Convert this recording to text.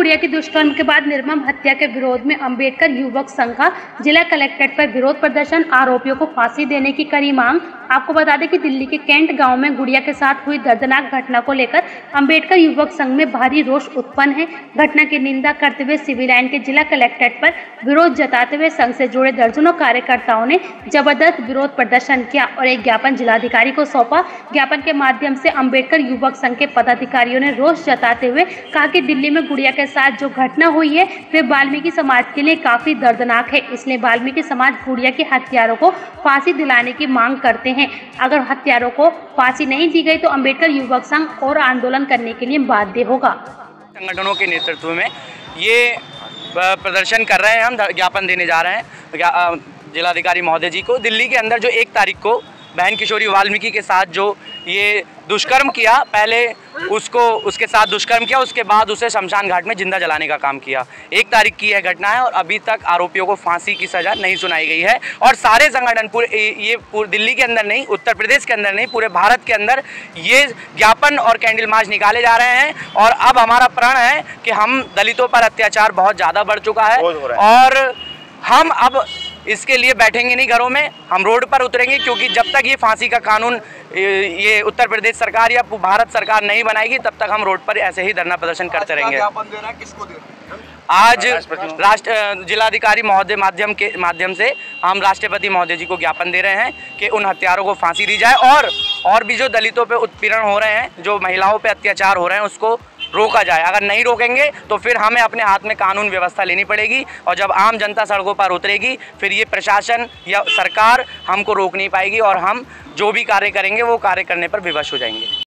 गुड़िया की दुष्कर्म के बाद निर्मम हत्या के विरोध में अंबेडकर युवक संघ का जिला कलेक्ट्रेट पर विरोध प्रदर्शन, आरोपियों को फांसी देने की करी मांग। आपको बता दें कि दिल्ली के कैंट गांव में गुड़िया के साथ हुई दर्दनाक घटना को लेकर अंबेडकर युवक संघ में भारी रोष उत्पन्न है। घटना की निंदा करते हुए सिविल लाइन के जिला कलेक्ट्रेट पर विरोध जताते हुए संघ से जुड़े दर्जनों कार्यकर्ताओं ने जबरदस्त विरोध प्रदर्शन किया और एक ज्ञापन जिलाधिकारी को सौंपा। ज्ञापन के माध्यम से अंबेडकर युवक संघ के पदाधिकारियों ने रोष जताते हुए कहा कि दिल्ली में गुड़िया के साथ जो घटना हुई है वे वाल्मीकि समाज के लिए काफी दर्दनाक है, इसलिए वाल्मीकि समाज गुड़िया के हत्यारों को फांसी दिलाने की मांग करते हैं। अगर हत्यारों को फांसी नहीं दी गई तो अंबेडकर युवक संघ और आंदोलन करने के लिए बाध्य होगा। संगठनों के नेतृत्व में ये प्रदर्शन कर रहे हैं, हम ज्ञापन देने जा रहे हैं जिलाधिकारी महोदय जी को। दिल्ली के अंदर जो 1 तारीख को बहन किशोरी वाल्मीकि के साथ जो ये दुष्कर्म किया, पहले उसके साथ दुष्कर्म किया, उसके बाद उसे शमशान घाट में जिंदा जलाने का काम किया। 1 तारीख की यह घटना है और अभी तक आरोपियों को फांसी की सज़ा नहीं सुनाई गई है। और सारे संगठन पूरे दिल्ली के अंदर नहीं, उत्तर प्रदेश के अंदर नहीं, पूरे भारत के अंदर ये ज्ञापन और कैंडल मार्च निकाले जा रहे हैं। और अब हमारा प्रण है कि हम दलितों पर अत्याचार बहुत ज़्यादा बढ़ चुका है और हम अब इसके लिए बैठेंगे नहीं घरों में, हम रोड पर उतरेंगे, क्योंकि जब तक ये फांसी का कानून ये उत्तर प्रदेश सरकार या भारत सरकार नहीं बनाएगी तब तक हम रोड पर ऐसे ही धरना प्रदर्शन करते रहेंगे। आज जिलाधिकारी महोदय माध्यम से हम राष्ट्रपति महोदय जी को ज्ञापन दे रहे हैं कि उन हत्यारों को फांसी दी जाए और भी जो दलितों पे उत्पीड़न हो रहे हैं, जो महिलाओं पे अत्याचार हो रहे हैं, उसको रोका जाए। अगर नहीं रोकेंगे तो फिर हमें अपने हाथ में कानून व्यवस्था लेनी पड़ेगी और जब आम जनता सड़कों पर उतरेगी फिर ये प्रशासन या सरकार हमको रोक नहीं पाएगी और हम जो भी कार्य करेंगे वो कार्य करने पर विवश हो जाएंगे।